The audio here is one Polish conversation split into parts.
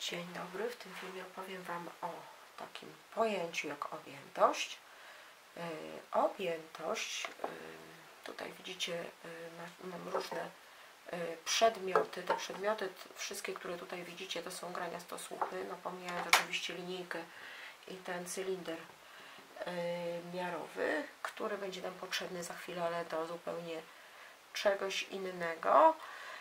Dzień dobry, w tym filmie opowiem Wam o takim pojęciu jak objętość. Objętość, tutaj widzicie, mam różne przedmioty. Te przedmioty, wszystkie, które tutaj widzicie, to są graniastosłupy, no pomijając oczywiście linijkę i ten cylinder miarowy, który będzie nam potrzebny za chwilę, ale do zupełnie czegoś innego.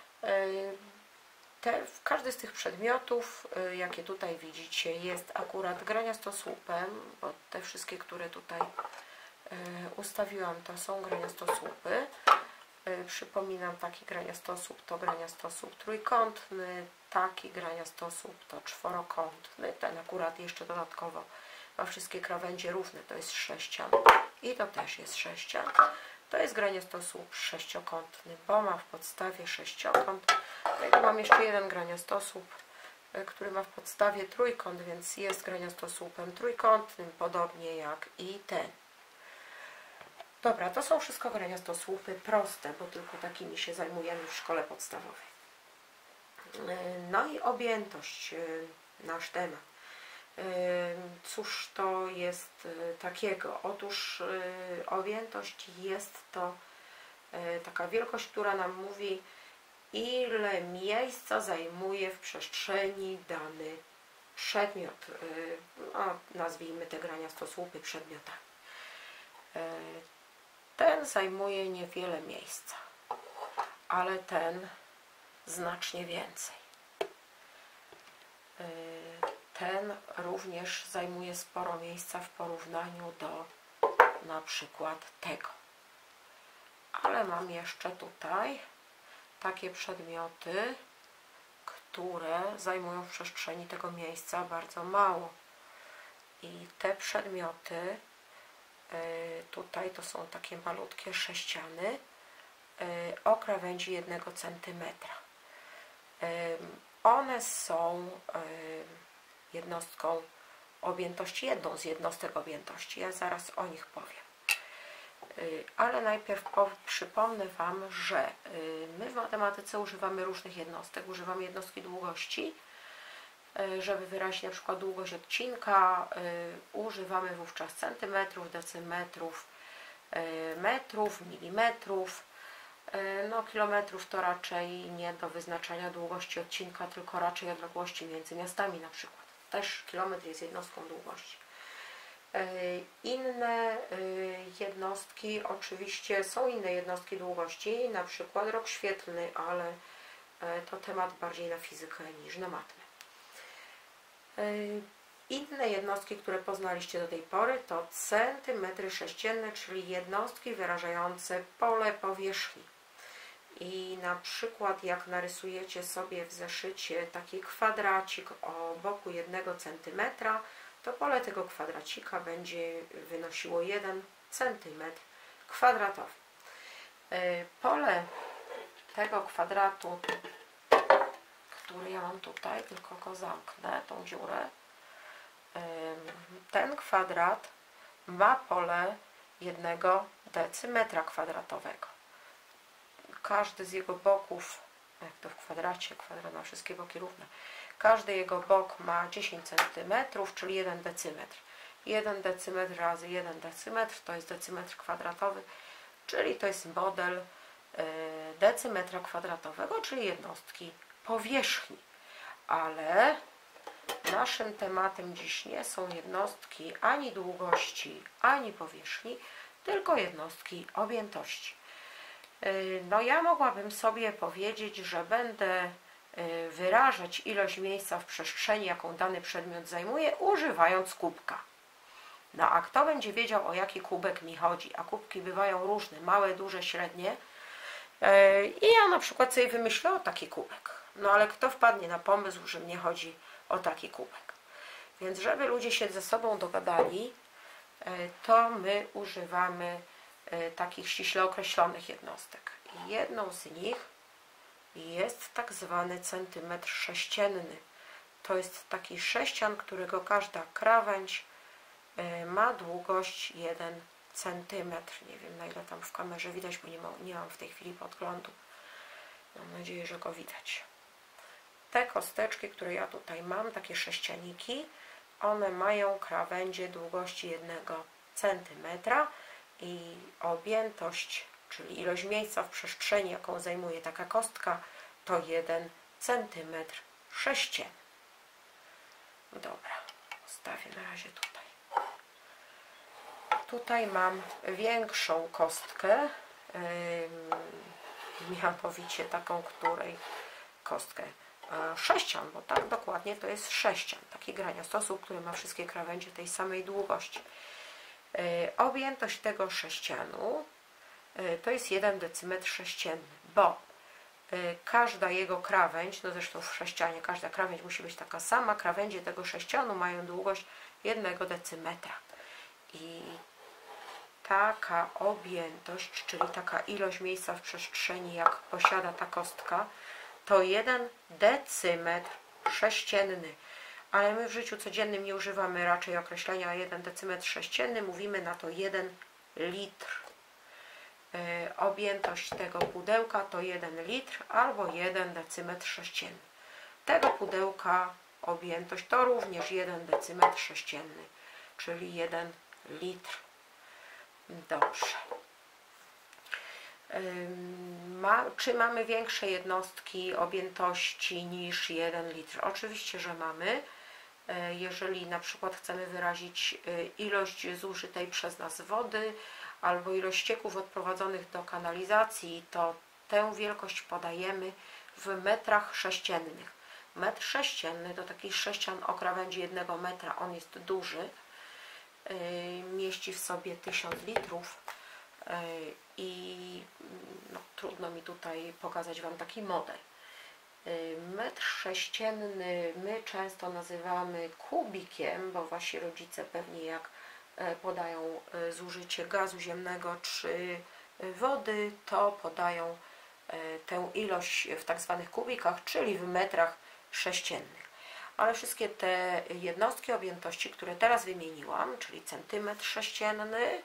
Każdy z tych przedmiotów, jakie tutaj widzicie, jest akurat graniastosłupem, bo te wszystkie, które tutaj ustawiłam, to są graniastosłupy. Przypominam, taki graniastosłup to graniastosłup trójkątny, taki graniastosłup to czworokątny, ten akurat jeszcze dodatkowo ma wszystkie krawędzie równe, to jest sześcian i to też jest sześcian. To jest graniastosłup sześciokątny, bo ma w podstawie sześciokąt. Tutaj mam jeszcze jeden graniastosłup, który ma w podstawie trójkąt, więc jest graniastosłupem trójkątnym, podobnie jak i ten. Dobra, to są wszystko graniastosłupy proste, bo tylko takimi się zajmujemy w szkole podstawowej. No i objętość, nasz temat. Cóż to jest takiego? Otóż objętość jest to taka wielkość, która nam mówi, ile miejsca zajmuje w przestrzeni dany przedmiot. Nazwijmy te graniastosłupy przedmiotami. Ten zajmuje niewiele miejsca, ale ten znacznie więcej. Ten również zajmuje sporo miejsca w porównaniu do na przykład tego. Ale mam jeszcze tutaj takie przedmioty, które zajmują w przestrzeni tego miejsca bardzo mało. I te przedmioty tutaj to są takie malutkie sześciany o krawędzi 1 cm. One są jednostką objętości, jedną z jednostek objętości. Ja zaraz o nich powiem. Ale najpierw przypomnę Wam, że my w matematyce używamy różnych jednostek. Używamy jednostki długości, żeby wyrazić na przykład długość odcinka. Używamy wówczas centymetrów, decymetrów, metrów, milimetrów. No, kilometrów to raczej nie do wyznaczania długości odcinka, tylko raczej odległości między miastami na przykład. Też kilometr jest jednostką długości. Inne jednostki, oczywiście są inne jednostki długości, na przykład rok świetlny, ale to temat bardziej na fizykę niż na matmę. Inne jednostki, które poznaliście do tej pory, to centymetry sześcienne, czyli jednostki wyrażające pole powierzchni. I na przykład jak narysujecie sobie w zeszycie taki kwadracik o boku 1 cm, to pole tego kwadracika będzie wynosiło 1 cm². Pole tego kwadratu, który ja mam tutaj, tylko go zamknę, tą dziurę, ten kwadrat ma pole 1 dm². Każdy z jego boków, jak to w kwadracie, kwadrat ma wszystkie boki równe, każdy jego bok ma 10 cm, czyli 1 decymetr. 1 decymetr razy 1 decymetr to jest decymetr kwadratowy, czyli to jest model decymetra kwadratowego, czyli jednostki powierzchni. Ale naszym tematem dziś nie są jednostki ani długości, ani powierzchni, tylko jednostki objętości. No ja mogłabym sobie powiedzieć, że będę wyrażać ilość miejsca w przestrzeni, jaką dany przedmiot zajmuje, używając kubka. No a kto będzie wiedział, o jaki kubek mi chodzi? A kubki bywają różne, małe, duże, średnie. I ja na przykład sobie wymyślę o taki kubek. No ale kto wpadnie na pomysł, że mnie chodzi o taki kubek? Więc żeby ludzie się ze sobą dogadali, to my używamy takich ściśle określonych jednostek. I jedną z nich jest tak zwany centymetr sześcienny. To jest taki sześcian, którego każda krawędź ma długość 1 cm. Nie wiem, na ile tam w kamerze widać, bo nie mam w tej chwili podglądu. Mam nadzieję, że go widać. te kosteczki, które ja tutaj mam, takie sześcianiki, one mają krawędzie długości 1 cm i objętość, czyli ilość miejsca w przestrzeni, jaką zajmuje taka kostka, to 1 cm sześcienny. Dobra, stawię na razie tutaj. Tutaj mam większą kostkę, mianowicie taką, której kostkę sześcian, bo tak dokładnie to jest sześcian, taki graniostosłup, który ma wszystkie krawędzie tej samej długości. Objętość tego sześcianu to jest 1 dm sześcienny, bo każda jego krawędź, no zresztą w sześcianie każda krawędź musi być taka sama, krawędzie tego sześcianu mają długość 1 dm. I taka objętość, czyli taka ilość miejsca w przestrzeni, jak posiada ta kostka, to 1 dm sześcienny. Ale my w życiu codziennym nie używamy raczej określenia 1 dm sześcienny, mówimy na to 1 litr. Objętość tego pudełka to 1 litr albo 1 dm sześcienny. Tego pudełka objętość to również 1 dm sześcienny, czyli 1 litr. Dobrze. Czy mamy większe jednostki objętości niż 1 litr? Oczywiście, że mamy. Jeżeli na przykład chcemy wyrazić ilość zużytej przez nas wody albo ilość ścieków odprowadzonych do kanalizacji, to tę wielkość podajemy w metrach sześciennych. Metr sześcienny to taki sześcian o krawędzi 1 metra, on jest duży, mieści w sobie 1000 litrów i no, trudno mi tutaj pokazać Wam taki model. Metr sześcienny my często nazywamy kubikiem, bo Wasi rodzice pewnie jak podają zużycie gazu ziemnego czy wody, to podają tę ilość w tak zwanych kubikach, czyli w metrach sześciennych. Ale wszystkie te jednostki objętości, które teraz wymieniłam, czyli centymetr sześcienny,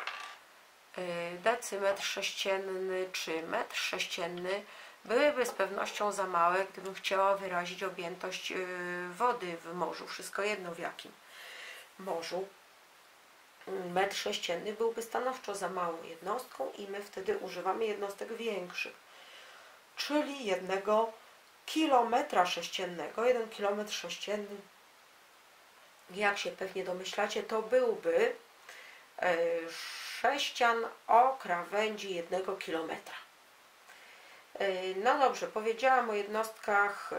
decymetr sześcienny czy metr sześcienny, byłyby z pewnością za małe, gdybym chciała wyrazić objętość wody w morzu. Wszystko jedno w jakim morzu. Metr sześcienny byłby stanowczo za małą jednostką i my wtedy używamy jednostek większych, czyli 1 kilometra sześciennego. 1 kilometr sześcienny, jak się pewnie domyślacie, to byłby sześcian o krawędzi 1 kilometra. No dobrze, powiedziałam o jednostkach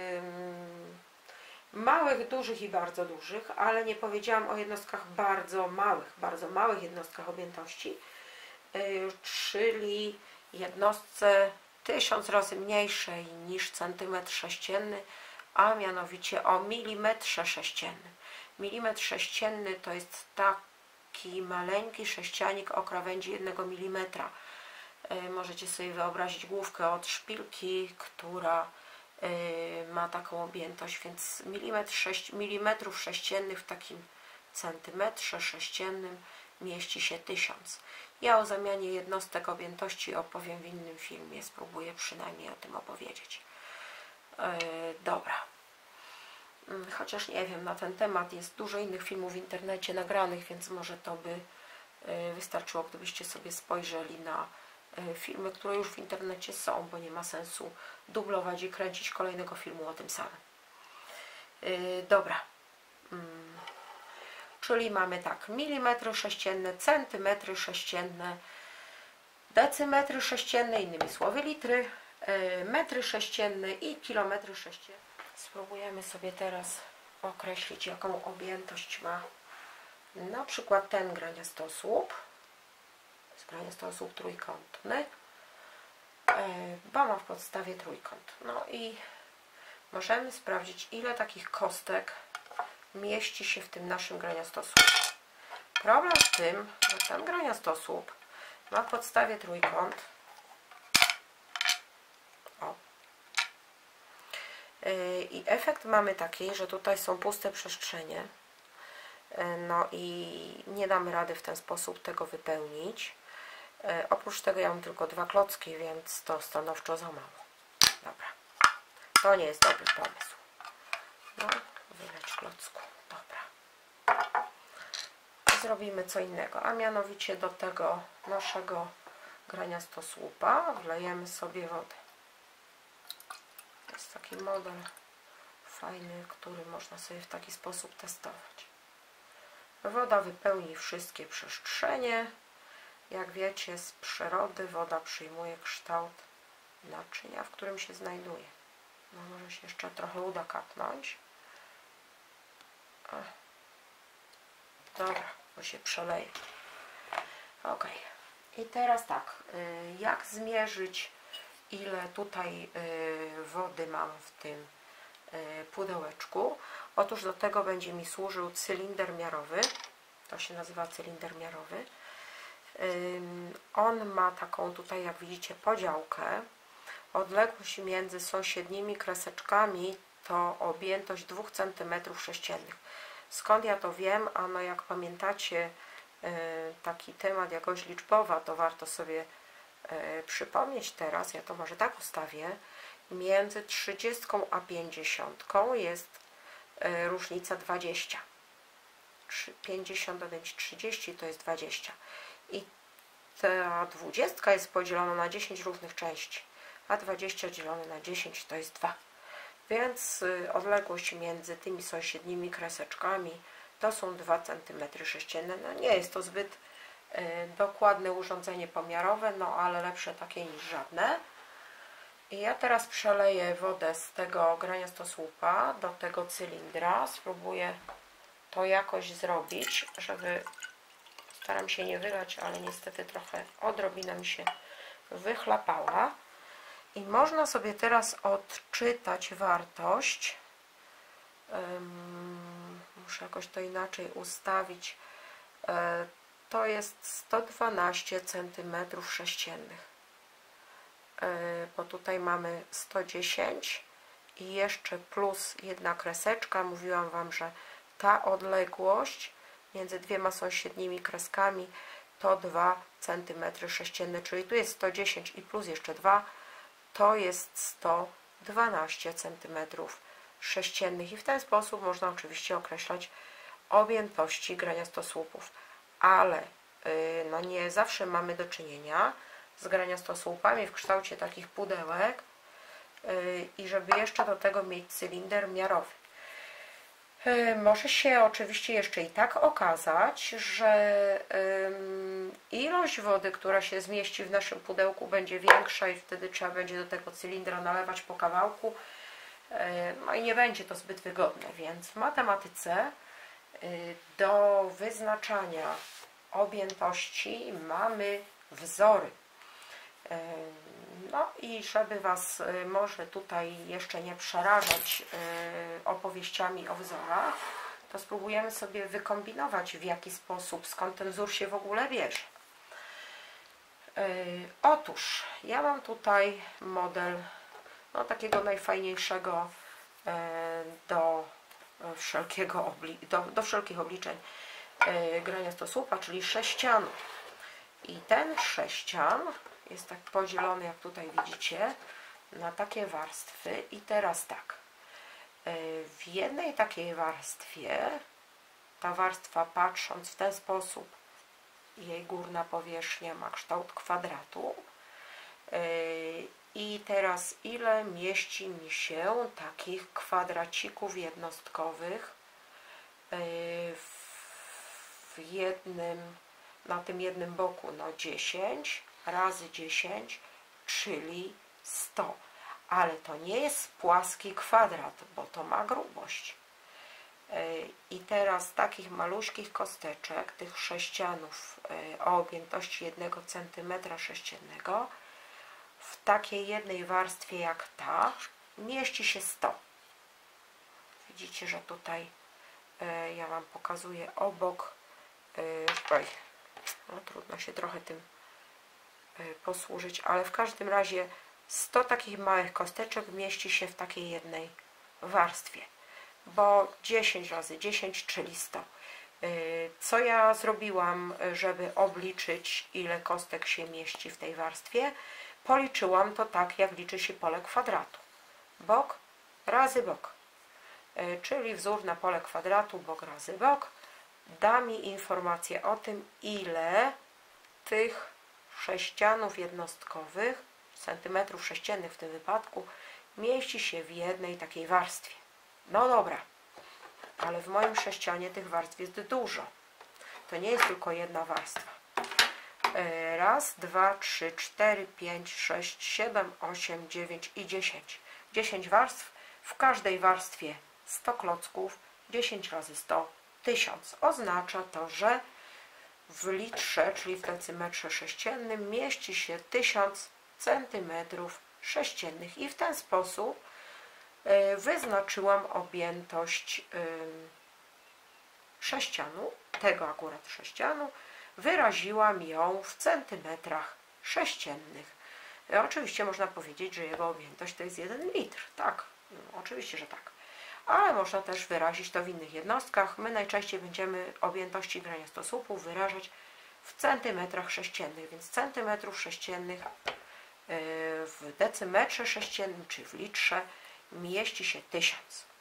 małych, dużych i bardzo dużych, ale nie powiedziałam o jednostkach bardzo małych jednostkach objętości, czyli jednostce 1000 razy mniejszej niż centymetr sześcienny, a mianowicie o milimetrze sześciennym. Milimetr sześcienny to jest taki maleńki sześcianik o krawędzi 1 mm. Możecie sobie wyobrazić główkę od szpilki, która ma taką objętość, więc milimetrów sześciennych w takim centymetrze sześciennym mieści się 1000. Ja o zamianie jednostek objętości opowiem w innym filmie, spróbuję przynajmniej o tym opowiedzieć. Dobra. Chociaż nie wiem, na ten temat jest dużo innych filmów w internecie nagranych, więc może to by wystarczyło, gdybyście sobie spojrzeli na filmy, które już w internecie są, bo nie ma sensu dublować i kręcić kolejnego filmu o tym samym. Dobra. Czyli mamy tak, milimetry sześcienne, centymetry sześcienne, decymetry sześcienne, innymi słowy litry, metry sześcienne i kilometry sześcienne. Spróbujemy sobie teraz określić, jaką objętość ma na przykład ten graniastosłup. Graniastosłup trójkątny, bo ma w podstawie trójkąt. No i możemy sprawdzić, ile takich kostek mieści się w tym naszym graniastosłupie. Problem w tym, że ten graniastosłup ma w podstawie trójkąt. O. I efekt mamy taki, że tutaj są puste przestrzenie. No i nie damy rady w ten sposób tego wypełnić. Oprócz tego ja mam tylko 2 klocki, więc to stanowczo za mało. Dobra. To nie jest dobry pomysł. No, wyleć klocku. Dobra. Zrobimy co innego, a mianowicie do tego naszego graniastosłupa wlejemy sobie wodę. To jest taki model fajny, który można sobie w taki sposób testować. Woda wypełni wszystkie przestrzenie. Jak wiecie, z przyrody woda przyjmuje kształt naczynia, w którym się znajduje. No, może się jeszcze trochę uda kapnąć. Dobra, bo się przeleje. Ok. I teraz tak, jak zmierzyć, ile tutaj wody mam w tym pudełeczku? Otóż do tego będzie mi służył cylinder miarowy. To się nazywa cylinder miarowy. On ma taką tutaj, jak widzicie, podziałkę. Odległość między sąsiednimi kreseczkami to objętość 2 cm3. Skąd ja to wiem? Ano, jak pamiętacie taki temat jak oś liczbowa, to warto sobie przypomnieć teraz. Ja to może tak ustawię. Między 30 a 50 jest różnica 20. 50 dodać 30 to jest 20. I ta 20 jest podzielona na 10 równych części, a 20 dzielone na 10 to jest 2. Więc odległość między tymi sąsiednimi kreseczkami to są 2 cm3. No nie jest to zbyt dokładne urządzenie pomiarowe, no ale lepsze takie niż żadne. I ja teraz przeleję wodę z tego graniastosłupa do tego cylindra. Spróbuję to jakoś zrobić, żeby... Staram się nie wylać, ale niestety trochę odrobina mi się wychlapała. I można sobie teraz odczytać wartość. Muszę jakoś to inaczej ustawić. To jest 112 cm3. Bo tutaj mamy 110 i jeszcze plus jedna kreseczka. Mówiłam Wam, że ta odległość między dwiema sąsiednimi kreskami to 2 cm3, czyli tu jest 110 i plus jeszcze 2, to jest 112 cm3. I w ten sposób można oczywiście określać objętości graniastosłupów, ale no nie zawsze mamy do czynienia z graniastosłupami w kształcie takich pudełek i żeby jeszcze do tego mieć cylinder miarowy. Może się oczywiście jeszcze i tak okazać, że ilość wody, która się zmieści w naszym pudełku, będzie większa i wtedy trzeba będzie do tego cylindra nalewać po kawałku. No i nie będzie to zbyt wygodne, więc w matematyce do wyznaczania objętości mamy wzory. No i żeby Was może tutaj jeszcze nie przerażać opowieściami o wzorach, to spróbujemy sobie wykombinować, w jaki sposób, skąd ten wzór się w ogóle bierze. Otóż ja mam tutaj model no, takiego najfajniejszego do wszelkich obliczeń graniastosłupa, czyli sześcianu. I ten sześcian jest tak podzielony, jak tutaj widzicie, na takie warstwy. I teraz tak, w jednej takiej warstwie, ta warstwa, patrząc w ten sposób, jej górna powierzchnia ma kształt kwadratu. I teraz ile mieści mi się takich kwadracików jednostkowych na tym jednym boku? No 10 razy 10, czyli 100. Ale to nie jest płaski kwadrat, bo to ma grubość. I teraz takich maluśkich kosteczek, tych sześcianów o objętości 1 cm3, w takiej jednej warstwie jak ta mieści się 100. Widzicie, że tutaj ja Wam pokazuję obok. No, trudno się trochę tym posłużyć, ale w każdym razie 100 takich małych kosteczek mieści się w takiej jednej warstwie, bo 10 razy 10, czyli 100. Co ja zrobiłam, żeby obliczyć, ile kostek się mieści w tej warstwie? Policzyłam to tak, jak liczy się pole kwadratu. Bok razy bok, czyli wzór na pole kwadratu bok razy bok, da mi informację o tym, ile tych sześcianów jednostkowych, centymetrów sześciennych w tym wypadku, mieści się w jednej takiej warstwie. No dobra, ale w moim sześcianie tych warstw jest dużo. To nie jest tylko jedna warstwa. Raz, dwa, trzy, cztery, pięć, sześć, 7, 8, 9 i 10. 10 warstw, w każdej warstwie 100 klocków, 10 razy 100, 1000. Oznacza to, że w litrze, czyli w decymetrze sześciennym, mieści się 1000 centymetrów sześciennych i w ten sposób wyznaczyłam objętość sześcianu, tego akurat sześcianu, wyraziłam ją w centymetrach sześciennych. Oczywiście można powiedzieć, że jego objętość to jest 1 litr. Tak, oczywiście, że tak. Ale można też wyrazić to w innych jednostkach. My najczęściej będziemy objętości graniastosłupów wyrażać w centymetrach sześciennych, więc centymetrów sześciennych w decymetrze sześciennym czy w litrze mieści się 1000.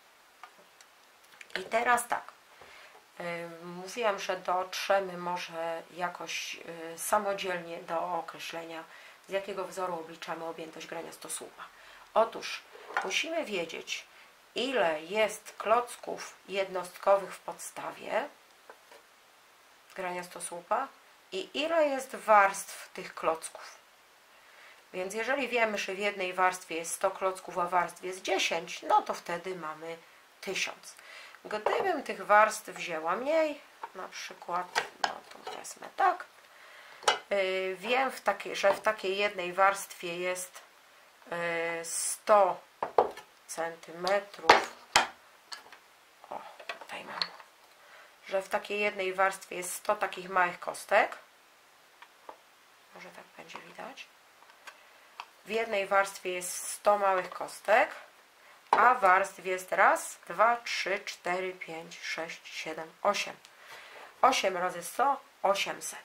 I teraz tak, mówiłam, że dotrzemy może jakoś samodzielnie do określenia, z jakiego wzoru obliczamy objętość graniastosłupa. Otóż musimy wiedzieć, ile jest klocków jednostkowych w podstawie graniastosłupa i ile jest warstw tych klocków. Więc jeżeli wiemy, że w jednej warstwie jest 100 klocków, a warstw jest 10, no to wtedy mamy 1000. Gdybym tych warstw wzięła mniej, na przykład, no to wezmę tak, wiem, że w takiej jednej warstwie jest 100 centymetrów, o, tutaj mam, że w takiej jednej warstwie jest 100 takich małych kostek, może tak będzie widać, w jednej warstwie jest 100 małych kostek, a warstw jest raz, 2, 3, 4, 5, 6, 7, 8. 8 razy 100, 800.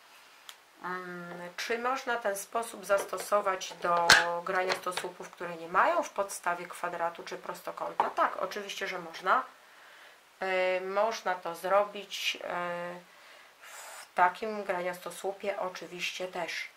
Czy można ten sposób zastosować do graniastosłupów, które nie mają w podstawie kwadratu czy prostokąta? Tak, oczywiście, że można. Można to zrobić w takim graniastosłupie oczywiście też.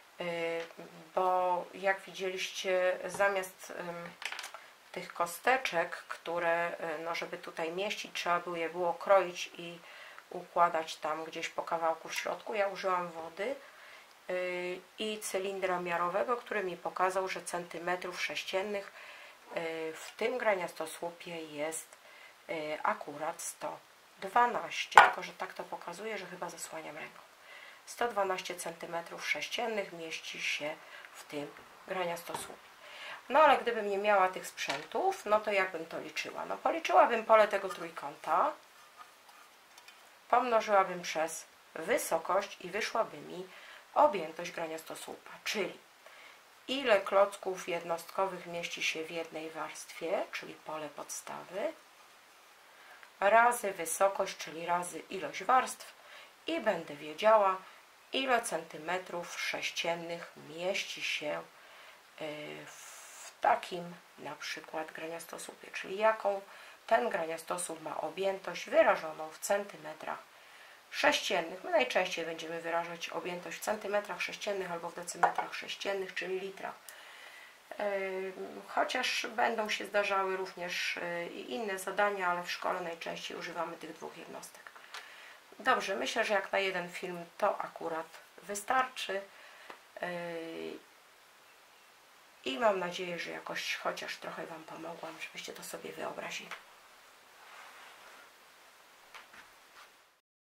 Bo jak widzieliście, zamiast tych kosteczek, które, no żeby tutaj mieścić, trzeba by je było kroić i układać tam gdzieś po kawałku w środku. Ja użyłam wody i cylindra miarowego, który mi pokazał, że centymetrów sześciennych w tym graniastosłupie jest akurat 112, tylko że tak to pokazuje, że chyba zasłaniam ręką. 112 centymetrów sześciennych mieści się w tym graniastosłupie. No ale gdybym nie miała tych sprzętów, no to jak bym to liczyła? No policzyłabym pole tego trójkąta, pomnożyłabym przez wysokość i wyszłaby mi objętość graniastosłupa, czyli ile klocków jednostkowych mieści się w jednej warstwie, czyli pole podstawy, razy wysokość, czyli razy ilość warstw i będę wiedziała, ile centymetrów sześciennych mieści się w takim na przykład graniastosłupie, czyli jaką ten graniastosłup ma objętość wyrażoną w centymetrach sześciennych. My najczęściej będziemy wyrażać objętość w centymetrach sześciennych albo w decymetrach sześciennych, czyli litrach. Chociaż będą się zdarzały również i inne zadania, ale w szkole najczęściej używamy tych dwóch jednostek. Dobrze, myślę, że jak na jeden film to akurat wystarczy i mam nadzieję, że jakoś chociaż trochę Wam pomogłam, żebyście to sobie wyobrazili.